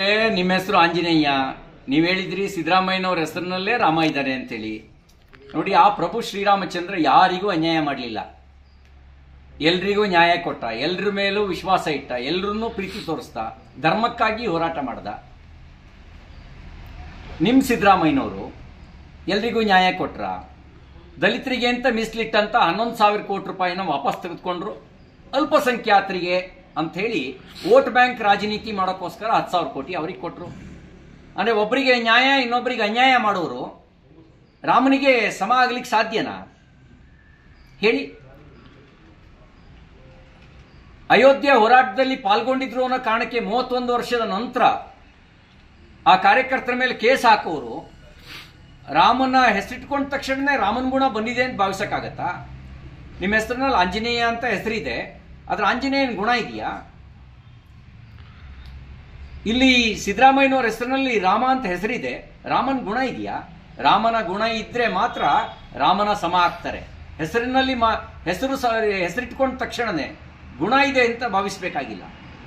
ನಿಮ್ಮ ಹೆಸರು ಆಂಜನೇಯ, ನೀವು ಹೇಳಿದ್ರಿ ಸಿದ್ದರಾಮಯ್ಯನವ್ರ ಹೆಸರಿನಲ್ಲೇ ರಾಮ ಇದ್ದಾರೆ ಅಂತೇಳಿ. ನೋಡಿ, ಆ ಪ್ರಭು ಶ್ರೀರಾಮಚಂದ್ರ ಯಾರಿಗೂ ಅನ್ಯಾಯ ಮಾಡಲಿಲ್ಲ, ಎಲ್ರಿಗೂ ನ್ಯಾಯ ಕೊಟ್ಟ, ಎಲ್ರ ಮೇಲೂ ವಿಶ್ವಾಸ ಇಟ್ಟ, ಎಲ್ರನ್ನೂ ಪ್ರೀತಿ ತೋರಿಸ್ದ, ಧರ್ಮಕ್ಕಾಗಿ ಹೋರಾಟ ಮಾಡ್ದ. ನಿಮ್ಮ ಸಿದ್ದರಾಮಯ್ಯನವರು ಎಲ್ರಿಗೂ ನ್ಯಾಯ ಕೊಟ್ರ, ದಲಿತರಿಗೆ ಅಂತ ಮೀಸಲಿಟ್ಟಂತ 11,000 ಕೋಟಿ ರೂಪಾಯಿನ ವಾಪಸ್ ತೆಗೆದುಕೊಂಡ್ರು. ಅಲ್ಪಸಂಖ್ಯಾತರಿಗೆ ಅಂತ ಹೇಳಿ ವೋಟ್ ಬ್ಯಾಂಕ್ ರಾಜನೀತಿ ಮಾಡೋಕ್ಕೋಸ್ಕರ 10,000 ಕೋಟಿ ಅವ್ರಿಗೆ ಕೊಟ್ಟರು. ಅಂದರೆ ಒಬ್ಬರಿಗೆ ನ್ಯಾಯ ಇನ್ನೊಬ್ಬರಿಗೆ ಅನ್ಯಾಯ ಮಾಡೋರು ರಾಮನಿಗೆ ಸಮ ಆಗ್ಲಿಕ್ಕೆ ಸಾಧ್ಯನಾ ಹೇಳಿ? ಅಯೋಧ್ಯೆ ಹೋರಾಟದಲ್ಲಿ ಪಾಲ್ಗೊಂಡಿದ್ರು ಅನ್ನೋ ಕಾರಣಕ್ಕೆ 31 ವರ್ಷದ ನಂತರ ಆ ಕಾರ್ಯಕರ್ತರ ಮೇಲೆ ಕೇಸ್ ಹಾಕೋರು ರಾಮನ ಹೆಸರಿಟ್ಕೊಂಡ ತಕ್ಷಣನೇ ರಾಮನ ಗುಣ ಬಂದಿದೆ ಅಂತ ಭಾವಿಸಕ್ಕಾಗತ್ತಾ? ನಿಮ್ಮ ಹೆಸರಿನಲ್ಲಿ ಆಂಜನೇಯ ಅಂತ ಹೆಸರಿದೆ, ಆದ್ರೆ ಆಂಜನೇಯನ ಗುಣ ಇದೆಯಾ? ಇಲ್ಲಿ ಸಿದ್ದರಾಮಯ್ಯನವರ ಹೆಸರಿನಲ್ಲಿ ರಾಮ ಅಂತ ಹೆಸರಿದೆ, ರಾಮನ ಗುಣ ಇದೆಯಾ? ರಾಮನ ಗುಣ ಇದ್ರೆ ಮಾತ್ರ ರಾಮನ ಸಮ ಆಗ್ತಾರೆ. ಹೆಸರಿನಲ್ಲಿ ಹೆಸರಿಟ್ಕೊಂಡ ತಕ್ಷಣನೇ ಗುಣ ಇದೆ ಅಂತ ಭಾವಿಸಬೇಕಾಗಿಲ್ಲ.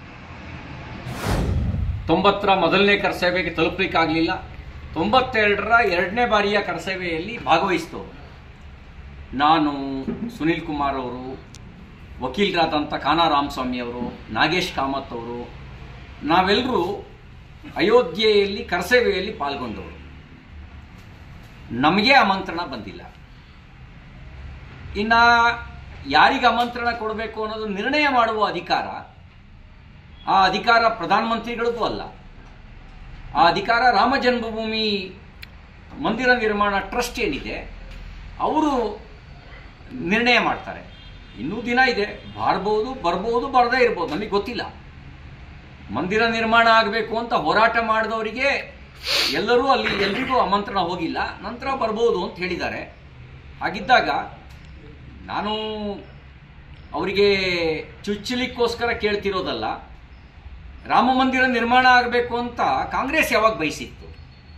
90ರ ಮೊದಲನೇ ಕರಸೇವೆಗೆ ತಲುಪಲಿಕ್ಕಾಗಲಿಲ್ಲ, 92ರ 2ನೇ ಬಾರಿಯ ಕರಸೇವೆಯಲ್ಲಿ ಭಾಗವಹಿಸಿದವರು ನಾನು, ಸುನಿಲ್ ಕುಮಾರ್ ಅವರು, ವಕೀಲರಾದಂಥ ಕಾನಾ ರಾಮಸ್ವಾಮಿ ಅವರು, ನಾಗೇಶ್ ಕಾಮತ್ ಅವರು, ನಾವೆಲ್ಲರೂ ಅಯೋಧ್ಯೆಯಲ್ಲಿ ಕರಸೇವೆಯಲ್ಲಿ ಪಾಲ್ಗೊಂಡವರು. ನಮಗೆ ಆಮಂತ್ರಣ ಬಂದಿಲ್ಲ. ಇನ್ನು ಯಾರಿಗೆ ಆಮಂತ್ರಣ ಕೊಡಬೇಕು ಅನ್ನೋದು ನಿರ್ಣಯ ಮಾಡುವ ಅಧಿಕಾರ, ಆ ಅಧಿಕಾರ ಪ್ರಧಾನಮಂತ್ರಿಗಳದ್ದು ಅಲ್ಲ. ಆ ಅಧಿಕಾರ ರಾಮ ಜನ್ಮಭೂಮಿ ಮಂದಿರ ನಿರ್ಮಾಣ ಟ್ರಸ್ಟ್ ಏನಿದೆ ಅವರು ನಿರ್ಣಯ ಮಾಡ್ತಾರೆ. ಇನ್ನೂ ದಿನ ಇದೆ, ಬರ್ಬೋದು ಬರದೇ ಇರ್ಬೋದು, ನಮಗೆ ಗೊತ್ತಿಲ್ಲ. ಮಂದಿರ ನಿರ್ಮಾಣ ಆಗಬೇಕು ಅಂತ ಹೋರಾಟ ಮಾಡಿದವರಿಗೆ ಎಲ್ರಿಗೂ ಆಮಂತ್ರಣ ಹೋಗಿಲ್ಲ, ನಂತರ ಬರ್ಬೋದು ಅಂತ ಹೇಳಿದ್ದಾರೆ. ಹಾಗಿದ್ದಾಗ ನಾನು ಅವರಿಗೆ ಚುಚ್ಚಲಿಕ್ಕೋಸ್ಕರ ಕೇಳ್ತಿರೋದಲ್ಲ. ರಾಮ ಮಂದಿರ ನಿರ್ಮಾಣ ಆಗಬೇಕು ಅಂತ ಕಾಂಗ್ರೆಸ್ ಯಾವಾಗ ಬಯಸಿತ್ತು?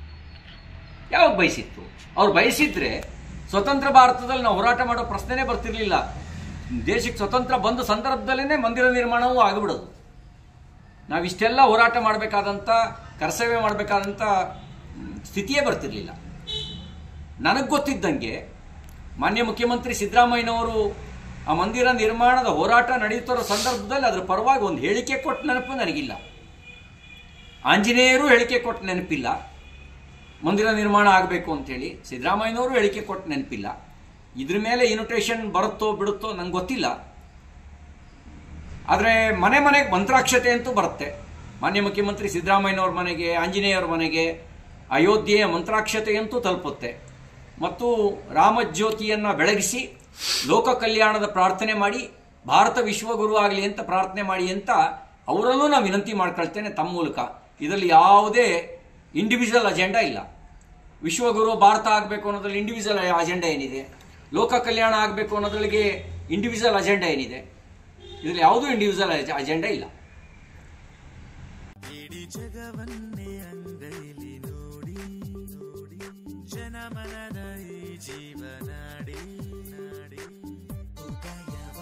ಅವ್ರು ಬಯಸಿದ್ರೆ ಸ್ವತಂತ್ರ ಭಾರತದಲ್ಲಿ ನಾವು ಹೋರಾಟ ಮಾಡೋ ಪ್ರಶ್ನೆನೇ ಬರ್ತಿರ್ಲಿಲ್ಲ. ದೇಶಕ್ಕೆ ಸ್ವತಂತ್ರ ಬಂದ ಸಂದರ್ಭದಲ್ಲೇ ಮಂದಿರ ನಿರ್ಮಾಣವೂ ಆಗಿಬಿಡೋದು. ನಾವಿಷ್ಟೆಲ್ಲ ಹೋರಾಟ ಮಾಡಬೇಕಾದಂಥ, ಕರಸೇವೆ ಮಾಡಬೇಕಾದಂಥ ಸ್ಥಿತಿಯೇ ಬರ್ತಿರ್ಲಿಲ್ಲ. ನನಗೆ ಗೊತ್ತಿದ್ದಂಗೆ ಮಾನ್ಯ ಮುಖ್ಯಮಂತ್ರಿ ಸಿದ್ದರಾಮಯ್ಯನವರು ಆ ಮಂದಿರ ನಿರ್ಮಾಣದ ಹೋರಾಟ ನಡೆಯುತ್ತಿರೋ ಸಂದರ್ಭದಲ್ಲಿ ಅದರ ಪರವಾಗಿ ಒಂದು ಹೇಳಿಕೆ ಕೊಟ್ಟ ನೆನಪು ನನಗಿಲ್ಲ. ಆಂಜನೇಯರು ಹೇಳಿಕೆ ಕೊಟ್ಟ ನೆನಪಿಲ್ಲ ಮಂದಿರ ನಿರ್ಮಾಣ ಆಗಬೇಕು ಅಂತೇಳಿ, ಸಿದ್ದರಾಮಯ್ಯನವರು ಹೇಳಿಕೆ ಕೊಟ್ಟ ನೆನಪಿಲ್ಲ. ಇದ್ರ ಮೇಲೆ ಇನ್ವಿಟೇಷನ್ ಬರುತ್ತೋ ಬಿಡುತ್ತೋ ನಂಗೆ ಗೊತ್ತಿಲ್ಲ. ಆದರೆ ಮನೆಗೆ ಮಂತ್ರಾಕ್ಷತೆ ಅಂತೂ ಬರುತ್ತೆ. ಮಾನ್ಯ ಮುಖ್ಯಮಂತ್ರಿ ಸಿದ್ದರಾಮಯ್ಯನವ್ರ ಮನೆಗೆ, ಆಂಜನೇಯವ್ರ ಮನೆಗೆ ಅಯೋಧ್ಯೆಯ ಮಂತ್ರಾಕ್ಷತೆಯಂತೂ ತಲುಪುತ್ತೆ. ಮತ್ತು ರಾಮಜ್ಯೋತಿಯನ್ನು ಬೆಳಗಿಸಿ ಲೋಕ ಕಲ್ಯಾಣದ ಪ್ರಾರ್ಥನೆ ಮಾಡಿ, ಭಾರತ ವಿಶ್ವಗುರು ಆಗಲಿ ಅಂತ ಪ್ರಾರ್ಥನೆ ಮಾಡಿ ಅಂತ ಅವರಲ್ಲೂ ನಾನು ವಿನಂತಿ ಮಾಡ್ಕೊಳ್ತೇನೆ ತಮ್ಮ ಮೂಲಕ. ಇದರಲ್ಲಿ ಯಾವುದೇ ಇಂಡಿವಿಜುವಲ್ ಅಜೆಂಡಾ ಇಲ್ಲ. ವಿಶ್ವಗುರು ಭಾರತ ಆಗಬೇಕು ಅನ್ನೋದ್ರಲ್ಲಿ ಇಂಡಿವಿಜುವಲ್ ಅಜೆಂಡಾ ಏನಿದೆ? ಲೋಕ ಕಲ್ಯಾಣ ಆಗಬೇಕು ಅನ್ನೋದ್ರೊಳಗೆ ಇಂಡಿವಿಜುವಲ್ ಅಜೆಂಡಾ ಏನಿದೆ? ಇದರಲ್ಲಿ ಯಾವುದೂ ಇಂಡಿವಿಜುವಲ್ ಅಜೆಂಡಾ ಇಲ್ಲ. ಜಗವನ್ನೇ ಅಂಗೈಲಿ ನೋಡಿ, ಜನಮನದ ಈ ಜೀವನಾಡಿ